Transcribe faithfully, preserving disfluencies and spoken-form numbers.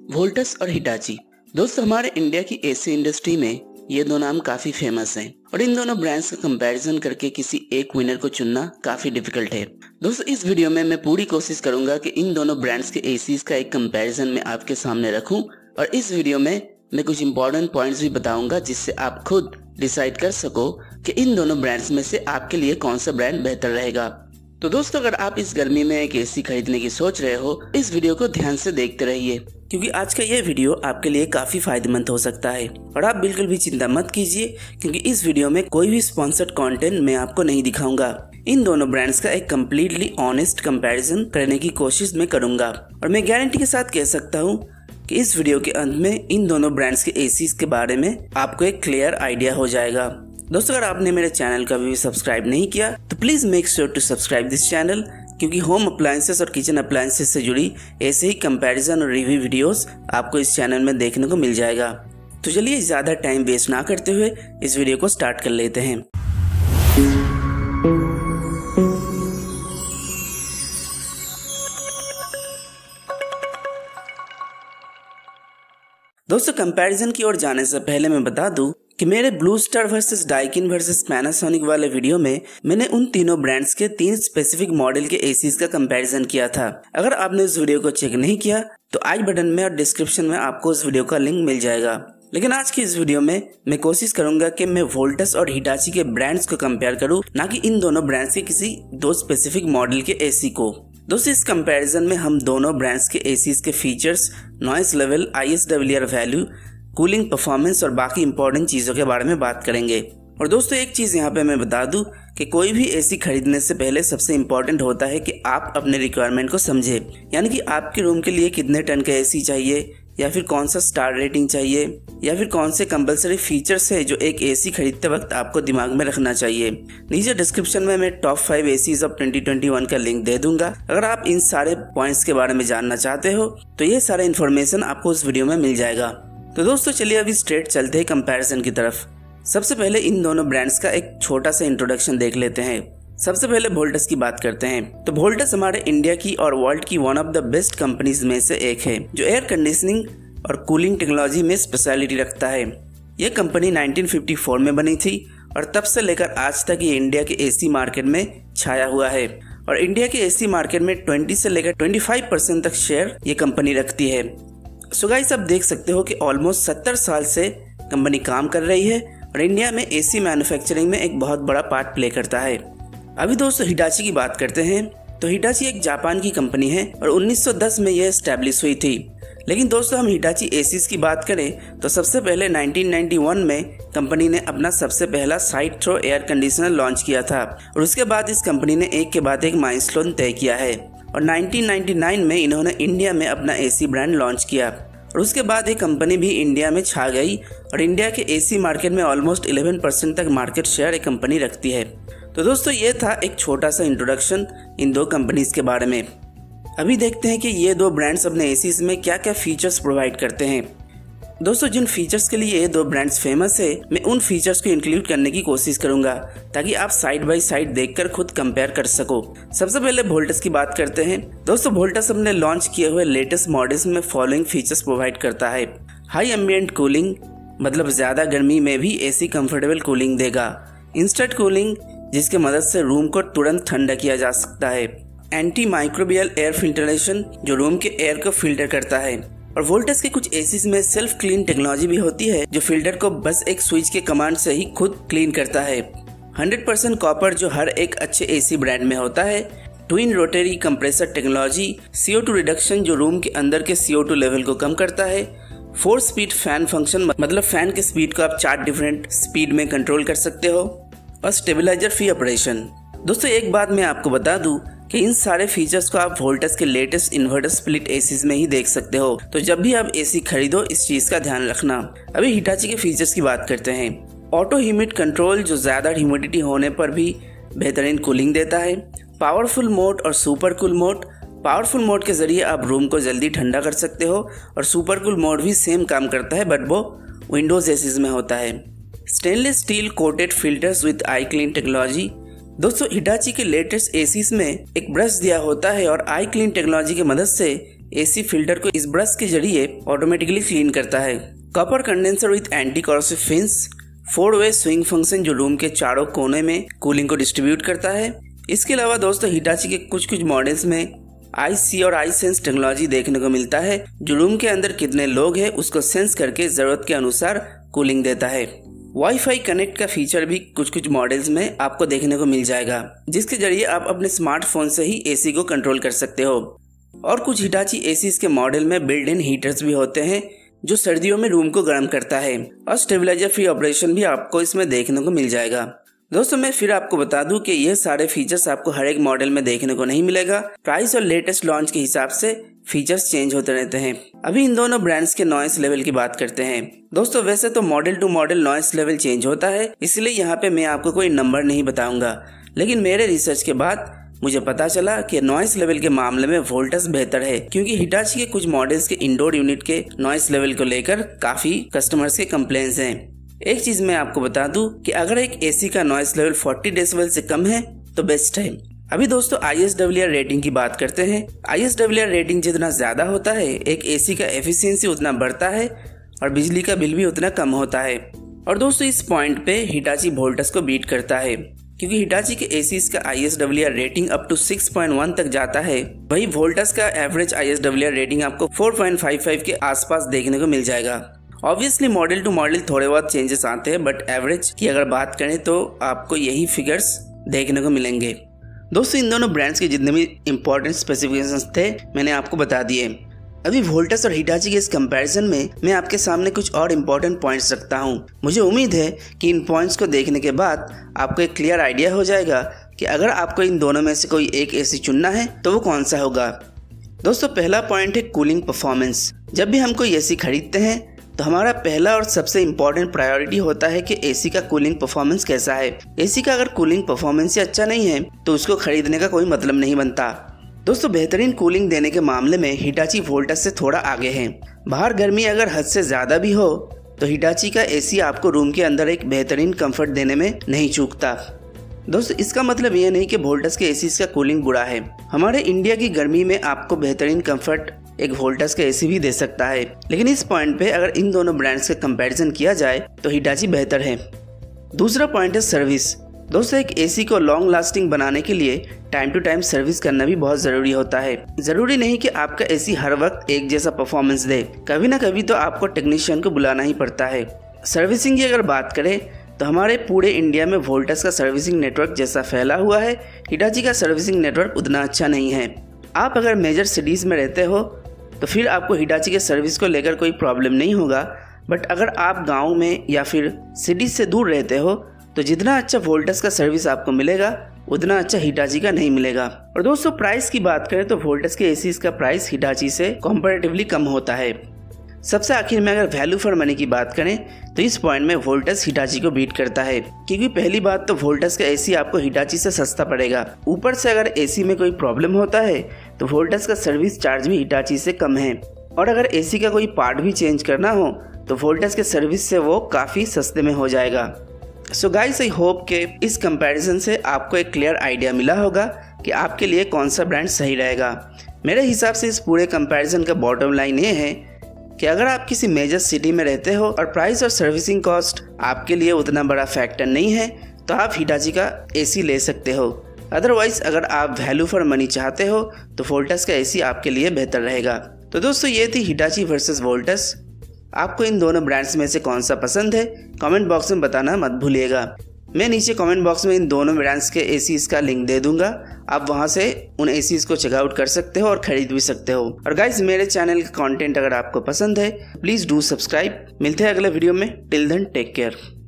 Volts और Hitachi. दोस्तों, हमारे इंडिया की एसी इंडस्ट्री में ये दो नाम काफी फेमस हैं और इन दोनों ब्रांड्स का कंपैरिजन करके किसी एक विनर को चुनना काफी डिफिकल्ट है। दोस्तों, इस वीडियो में मैं पूरी कोशिश करूंगा कि इन दोनों ब्रांड्स के एसीज का एक कंपैरिजन मैं आपके सामने रखूं और इस वीडियो में मैं कुछ इंपॉर्टेंट पॉइंट्स भी बताऊंगा जिससे आप खुद डिसाइड कर सको कि इन दोनों ब्रांड्स में से आपके लिए कौन सा ब्रांड बेहतर रहेगा। तो दोस्तों, अगर आप इस गर्मी में एक एसी खरीदने की सोच रहे हो, इस वीडियो को ध्यान से देखते रहिए क्योंकि आज का ये वीडियो आपके लिए काफी फायदेमंद हो सकता है। और आप बिल्कुल भी चिंता मत कीजिए क्योंकि इस वीडियो में कोई भी स्पॉन्सर्ड कंटेंट मैं आपको नहीं दिखाऊंगा। इन दोनों ब्रांड्स का एक कम्प्लीटली ऑनेस्ट कंपैरिजन करने की कोशिश मैं करूंगा और मैं गारंटी के साथ कह सकता हूँ कि इस वीडियो के अंत में इन दोनों ब्रांड्स के एसीज के बारे में आपको एक क्लियर आइडिया हो जाएगा। दोस्तों, अगर आपने मेरे चैनल का भी सब्सक्राइब नहीं किया तो please make sure to subscribe this channel क्योंकि होम अप्लायंसेस और किचन अप्लायंसेस से जुड़ी ऐसे ही कंपैरिजन और रिव्यू वीडियोस आपको इस चैनल में देखने को मिल जाएगा। तो चलिए ज्यादा टाइम वेस्ट ना करते हुए इस वीडियो को स्टार्ट कर लेते हैं। दोस्तों, कंपैरिजन की ओर जाने से पहले मैं बता दूं कि मेरे blue star versus Daikin versus Panasonic वाले वीडियो में मैंने उन तीनों ब्रांड्स के तीन स्पेसिफिक मॉडल के एसीज का कंपैरिजन किया था। अगर आपने इस वीडियो को चेक नहीं किया तो आई बटन में और डिस्क्रिप्शन में आपको उस वीडियो का लिंक मिल जाएगा। लेकिन आज की इस वीडियो में मैं कोशिश करूंगा कि मैं वोल्टस और हिटाची के ब्रांड्स को कंपेयर करूं, ना कि इन दोनों ब्रांड्स के किसी दो स्पेसिफिक मॉडल के एसी को। दोस्तों, इस कंपैरिजन में हम दोनों ब्रांड्स के एसीज के features, noise level, I S W R value, cooling performance और बाकी इंपॉर्टेंट चीजों के बारे में बात करेंगे। और दोस्तों, एक चीज यहाँ पे मैं बता दूं कि कोई भी एसी खरीदने से पहले सबसे इम्पोर्टेंट होता है कि आप अपने रिक्वायरमेंट को समझे, यानी कि आपके रूम के लिए कितने टन का एसी चाहिए, या फिर कौन सा स्टार रेटिंग चाहिए, या फिर कौन से कंपलसरी फीचर्स है जो एक एसी खरीदते वक्त आपको दिमाग में रखना चाहिए। नीचे डिस्क्रिप्शन में मैं top five ACs of twenty twenty one का लिंक दे दूंगा। अगर आप इन सारे पॉइंट्स के बारे में जानना चाहते हो तो ये सारा इन्फॉर्मेशन आपको उस वीडियो में मिल जाएगा। तो दोस्तों, चलिए अभी स्ट्रेट चलते हैं कंपैरिजन की तरफ। सबसे पहले इन दोनों ब्रांड्स का एक छोटा सा इंट्रोडक्शन देख लेते हैं। सबसे पहले वोल्टस की बात करते हैं। तो वोल्टस हमारे इंडिया की और वर्ल्ड की one of the best companies में से एक है जो एयर कंडीशनिंग और कूलिंग टेक्नोलॉजी में स्पेशलिटी रखता है। यह कंपनी नाइनटीन फिफ्टी फोर में बनी थी और तब से लेकर आज तक ये इंडिया के एसी मार्केट में छाया हुआ है और इंडिया के एसी मार्केट में ट्वेंटी से लेकर पच्चीस परसेंट तक शेयर ये कंपनी रखती है। सो गाइस, आप देख सकते हो कि ऑलमोस्ट सत्तर साल से कंपनी काम कर रही है और इंडिया में एसी मैन्युफैक्चरिंग में एक बहुत बड़ा पार्ट प्ले करता है। अभी दोस्तों हिटाची की बात करते हैं। तो हिटाची एक जापान की कंपनी है और उन्नीस सौ दस में यह एस्टेब्लिश हुई थी। लेकिन दोस्तों, हम हिटाची एसीज की बात करें तो सबसे पहले नाइनटीन नाइंटी वन में कंपनी ने अपना सबसे पहला side throw air conditioner launch किया था और उसके बाद इस कंपनी ने एक के बाद एक माइलस्टोन तय किया है और नाइनटीन नाइंटी नाइन में इन्होंने इंडिया में अपना एसी ब्रांड लॉन्च किया और उसके बाद ये कंपनी भी इंडिया में छा गई और इंडिया के एसी मार्केट में ऑलमोस्ट इलेवन परसेंट तक मार्केट शेयर एक कंपनी रखती है। तो दोस्तों, ये था एक छोटा सा इंट्रोडक्शन इन दो कंपनीज के बारे में। अभी देखते हैं कि ये दो ब्रांड्स अपने एसीज में क्या क्या फीचर्स प्रोवाइड करते हैं। दोस्तों, जिन फीचर्स के लिए ये दो ब्रांड्स फेमस है, मैं उन फीचर्स को इंक्लूड करने की कोशिश करूंगा ताकि आप साइड बाय साइड देखकर खुद कंपेयर कर सको। सबसे पहले वोल्टस की बात करते हैं। दोस्तों, वोल्टस अपने लॉन्च किए हुए लेटेस्ट मॉडल्स में फॉलोइंग फीचर्स प्रोवाइड करता है। हाई एम्बिएंट कूलिंग, मतलब ज्यादा गर्मी में भी एसी कंफर्टेबल कूलिंग देगा। इंस्टेंट कूलिंग, जिसके मदद से रूम को तुरंत ठंडा किया जा सकता है। एंटी माइक्रोबियल एयर फिल्ट्रेशन, जो रूम के एयर को फिल्टर करता है। और वोल्टस के कुछ एसीज में सेल्फ क्लीन टेक्नोलॉजी भी होती है जो फिल्टर को बस एक स्विच के कमांड से ही खुद क्लीन करता है। हंड्रेड परसेंट कॉपर, जो हर एक अच्छे एसी ब्रांड में होता है। Twin rotary compressor technology, C O two reduction, जो रूम के अंदर के सी ओ टू लेवल को कम करता है। फोर स्पीड फैन फंक्शन, मतलब फैन के स्पीड को आप चार डिफरेंट स्पीड में कंट्रोल कर सकते हो। और स्टेबलाइजर फ्री ऑपरेशन। दोस्तों, एक बात मैं आपको बता दूं कि इन सारे फीचर्स को आप वोल्टस के लेटेस्ट इन्वर्टर स्प्लिट एसीज में ही देख सकते हो। तो जब भी आप एसी खरीदो इस चीज का ध्यान रखना। अभी हिटाची के फीचर्स की बात करते हैं। ऑटो ह्यूमिड कंट्रोल, जो ज्यादा ह्यूमिडिटी होने पर भी बेहतरीन कूलिंग देता है। पावरफुल मोड और super cool mode, powerful mode के जरिए आप रूम को जल्दी ठंडा कर सकते हो और सुपर कूल मोड भी सेम काम करता है बट वो विंडोज एसीज में होता है। Stainless steel coated filters with I clean technology. दोस्तों, हिटाची के लेटेस्ट एसीज में एक ब्रश दिया होता है और आई क्लीन टेक्नोलॉजी की मदद से एसी फिल्टर को इस ब्रश के जरिए ऑटोमेटिकली क्लीन करता है। Copper condenser with anti corrosive fins, four way swing function जो रूम के चारों कोने में कूलिंग को डिस्ट्रीब्यूट करता है। इसके अलावा दोस्तों हिटाची के कुछ कुछ मॉडल्स में आई सी और आई सेंस टेक्नोलॉजी देखने को मिलता है, जो रूम के अंदर कितने लोग हैं उसको सेंस करके जरूरत के अनुसार कूलिंग देता है। वाईफाई कनेक्ट का फीचर भी कुछ कुछ मॉडल्स में आपको देखने को मिल जाएगा, जिसके जरिए आप अपने स्मार्टफोन से ही एसी को कंट्रोल कर सकते हो। और कुछ हिटाची एसीज के मॉडल में बिल्ट इन हीटर्स भी होते हैं जो सर्दियों में रूम को गर्म करता है, और स्टेबलाइजर फ्री ऑपरेशन भी आपको इसमें देखने को मिल जाएगा। दोस्तों मैं फिर आपको बता दूं कि ये सारे फीचर्स आपको हर एक मॉडल में देखने को नहीं मिलेगा। प्राइस और लेटेस्ट लॉन्च के हिसाब से फीचर्स चेंज होते रहते हैं। अभी इन दोनों ब्रांड्स के नॉइस लेवल की बात करते हैं। दोस्तों वैसे तो model to model noise level change होता है, इसलिए यहाँ पे मैं आपको कोई नंबर नहीं बताऊंगा, लेकिन मेरे रिसर्च के बाद मुझे पता चला कि नॉइस लेवल के मामले में वोल्टस बेहतर है, क्योंकि हिटाची के कुछ मॉडल्स के इंडोर यूनिट के नॉइस लेवल को लेकर काफी कस्टमर्स के कंप्लेंट्स हैं। एक चीज मैं आपको बता दूं कि अगर एक एसी का नॉइस लेवल चालीस डेसिबल से कम है तो बेस्ट है। अभी दोस्तों I S W R rating की बात करते हैं। I S W R rating जितना ज्यादा होता है, एक एसी का एफिशिएंसी उतना बढ़ता है और बिजली का बिल भी उतना कम होता है। और दोस्तों इस पॉइंट पे हिटाची वोल्टस को बीट करता है, क्योंकि हिटाची के एसीज का I S W R rating up to six point one तक जाता है, वही वोल्टस का average I S W R rating आपको फोर पॉइंट फाइव फाइव के आसपास देखने को मिल जाएगा। ऑब्वियसली मॉडल टू मॉडल थोड़े बहुत चेंजेस आते हैं, बट एवरेज की अगर बात करें तो आपको यही फिगर्स देखने को मिलेंगे। दोस्तों इन दोनों ब्रांड्स के जितने भी इम्पोर्टेंट स्पेसिफिकेशंस थे मैंने आपको बता दिए। अभी वोल्टस और हिटाची के इस कंपैरिजन में मैं आपके सामने कुछ और इम्पोर्टेंट पॉइंट्स रखता हूँ। मुझे उम्मीद है कि इन पॉइंट्स को देखने के बाद आपको एक क्लियर आइडिया हो जाएगा कि अगर आपको इन दोनों में से कोई एक एसी चुनना है तो वो कौन सा होगा। दोस्तों पहला पॉइंट है कूलिंग परफॉर्मेंस। जब भी हम कोई एसी खरीदते हैं तो हमारा पहला और सबसे इम्पोर्टेंट प्रायोरिटी होता है कि एसी का कूलिंग परफॉर्मेंस कैसा है। एसी का अगर कूलिंग परफॉर्मेंस ही अच्छा नहीं है तो उसको खरीदने का कोई मतलब नहीं बनता। दोस्तों बेहतरीन कूलिंग देने के मामले में हिटाची वोल्टस से थोड़ा आगे है। बाहर गर्मी अगर हद से ज्यादा भी हो तो हिटाची का एसी आपको रूम के अंदर एक बेहतरीन कंफर्ट देने में नहीं चूकता। दोस्तों इसका मतलब यह नहीं कि वोल्टस के एसी का कूलिंग बुरा है। हमारे इंडिया की गर्मी में आपको बेहतरीन कंफर्ट एक वोल्टस का एसी भी दे सकता है, लेकिन इस पॉइंट पे अगर इन दोनों ब्रांड्स का कंपैरिजन किया जाए तो हिटाची बेहतर है। दूसरा पॉइंट है सर्विस। दोस्तों एक एसी को लॉन्ग लास्टिंग बनाने के लिए टाइम टू टाइम सर्विस करना भी बहुत जरूरी होता है। जरूरी नहीं कि आपका एसी हर वक्त एक जैसा परफॉर्मेंस दे, कभी ना कभी तो आपको टेक्नीशियन को बुलाना ही पड़ता है। सर्विसिंग की अगर बात करें तो हमारे पूरे इंडिया में वोल्टस का सर्विसिंग नेटवर्क जैसा फैला हुआ है, हिटाची का सर्विसिंग नेटवर्क उतना अच्छा नहीं है। आप अगर मेजर सिटीज में रहते हो तो फिर आपको हिटाची के सर्विस को लेकर कोई प्रॉब्लम नहीं होगा, बट अगर आप गांव में या फिर सिटी से दूर रहते हो तो जितना अच्छा वोल्टस का सर्विस आपको मिलेगा उतना अच्छा हिटाची का नहीं मिलेगा। और दोस्तों प्राइस की बात करें तो वोल्टस के एसीज का प्राइस हिटाची से कंपैरेटिवली कम होता है। सबसे आखिर में अगर वैल्यू फॉर मनी की बात करें तो इस पॉइंट में वोल्टस हिटाची को बीट करता है, क्योंकि पहली बात तो वोल्टस का एसी आपको हिटाची से सस्ता पड़ेगा। ऊपर से अगर एसी में कोई प्रॉब्लम होता है तो वोल्टस का सर्विस चार्ज भी हिटाची से कम है, और अगर एसी का कोई पार्ट भी चेंज करना हो तो वोल्टस के सर्विस से वो काफी सस्ते में हो जाएगा। सो गाइस आई होप के इस कंपैरिजन से आपको एक क्लियर आइडिया मिला होगा कि आपके लिए कौन सा ब्रांड सही रहेगा। मेरे हिसाब से इस पूरे कंपैरिजन का बॉटम लाइन ये है कि अगर आप किसी मेजर सिटी में रहते हो और प्राइस और सर्विसिंग कॉस्ट आपके लिए उतना बड़ा फैक्टर नहीं है तो आप हिटाची का एसी ले सकते हो। अदरवाइज अगर आप वैल्यू फॉर मनी चाहते हो तो वोल्टस का एसी आपके लिए बेहतर रहेगा। तो दोस्तों ये थी हिटाची वर्सेस वोल्टस। आपको इन दोनों ब्रांड्स में से कौन सा पसंद है कमेंट बॉक्स में बताना मत भूलिएगा। मैं नीचे कमेंट बॉक्स में इन दोनों ब्रांड्स के एसीज का लिंक दे दूंगा, आप वहां से उन एसीज को चेकआउट कर सकते हो और खरीद भी सकते हो। और गाइज मेरे चैनल का कंटेंट अगर आपको पसंद है प्लीज डू सब्सक्राइब। मिलते हैं अगले वीडियो में। Till then take care.